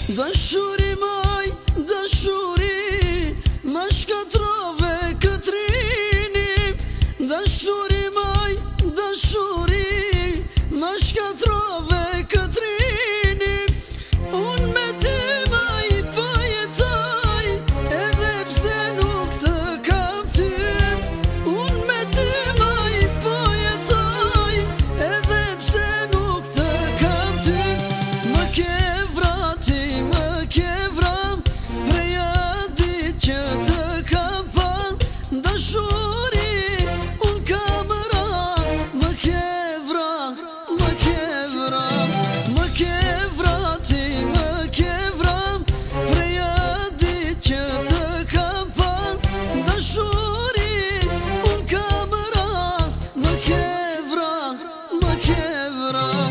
Dashuri maj, dashuri ma shkatrove këtrini. Dashuri maj, dashuri ma shkatrove këtrini. Unë me ty maj po jetoj, edhe pse nuk të kam ty. Unë me ty maj po jetoj, edhe pse nuk të kam ty. Më ke vrati, më ke vram, preja dit që të kam pa. Dashuri, unë kam ra, më ke vram, më ke vram. Më ke vrati, më ke vram, preja dit që të kam pa. Dashuri, unë kam ra, më ke vram, më ke vram.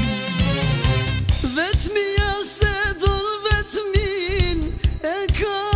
Vetëmia se don vetëmin e ka